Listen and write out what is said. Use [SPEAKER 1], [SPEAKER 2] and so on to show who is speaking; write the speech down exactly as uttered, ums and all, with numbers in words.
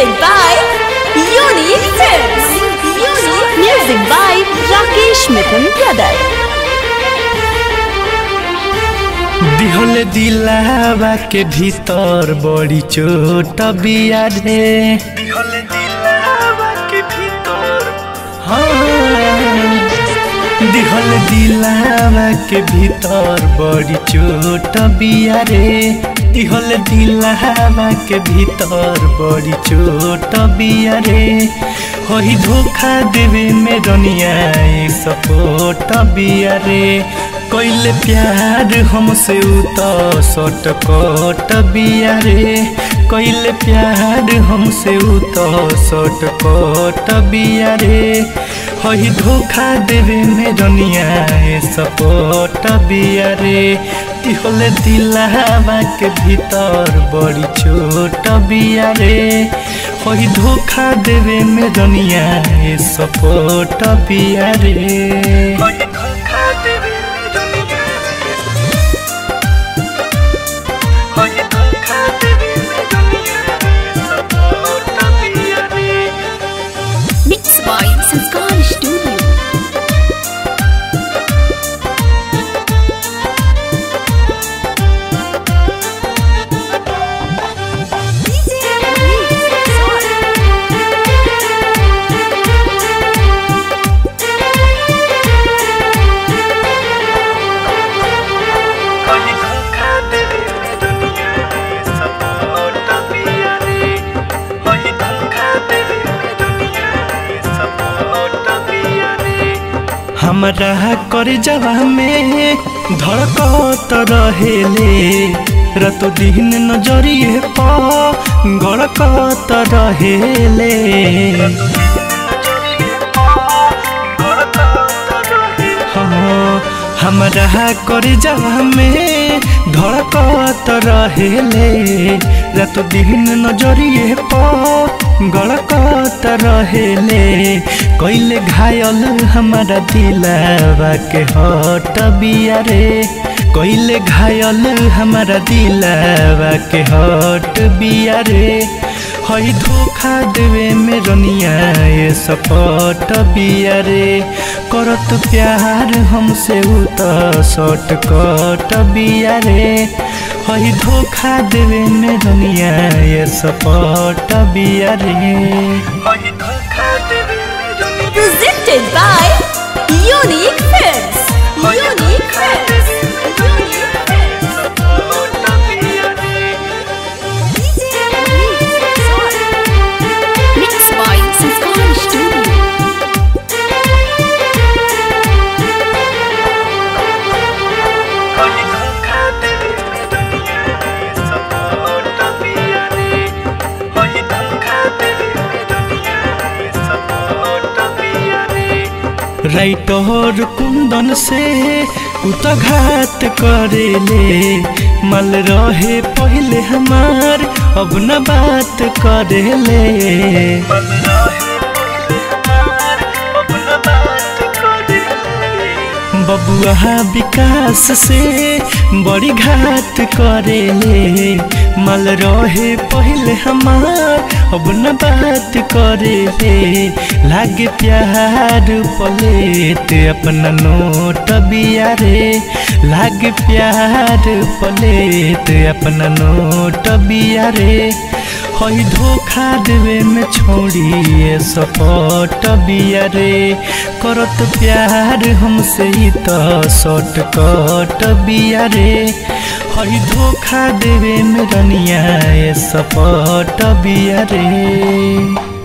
[SPEAKER 1] Presented by Unique Films. Unique Music by Rakesh Mithun Brother.
[SPEAKER 2] दिहल दिलावा के भीतर बड़ी चोट बिया रे। दिहल दिलावा के भीतर हाँ दिहल दिलावा के भीतर बड़ी चोट बिया रे। दिहल दिलावा के भीतर बड़ी चोट बिया रे। होई धोखा देवे में दुनिया सपोर्ट बिया रे। कोइले प्यार हमसे उता सट कट बिया रे। कोइले प्यार हमसे उता सट कट बिया रे। होई धोखा देवे में दुनिया सपोर्ट बिया रे। दिहल दिलावा के भीतर बड़ी छोट बिया रे। होई धोखा देवे में दुनिया सपोर्ट बिया रे।
[SPEAKER 1] Mixed by Sanskar Studio.
[SPEAKER 2] हमरा कर जवा में धड़कत रहेले। रातो दिन नजरिए पर गड़कत रहेले। हाँ हमरा कर जवा में धड़कत रहेले। रातो दिन नजरिए पर गड़कत रहेले। कोइले घायल हमारा दिलावा के हट बिया रे। कोइले घायल हमारा दिलावा के हट बिया रे। हई धोखा देवे में रनिया ये सपट बिया रे। करत प्यार हमसे उत सट कट बिया रे। हई धोखा देवे में रनिया ये सपट बिया रे।
[SPEAKER 1] Presented by Unique Films. Unique Films. Mixed by Sanskar Studio.
[SPEAKER 2] Writer Kundan से उतघात करेले। मल रहे पहले हमार अब न बात करेले। बबुआ विकास से बड़ी घात करेले। मल रहे पहले हमार अब न बात करेले। लागे प्यार पलेट अपना नोट बिया रे। लागे प्यार पलेट अपना नोट बिया रे। हई धोखा देवे में छोड़ी सपट बिया रे। करत प्यार हमसे त सट कट बिया रे। हई धोखा देवे में रनिया सपट बिया रे।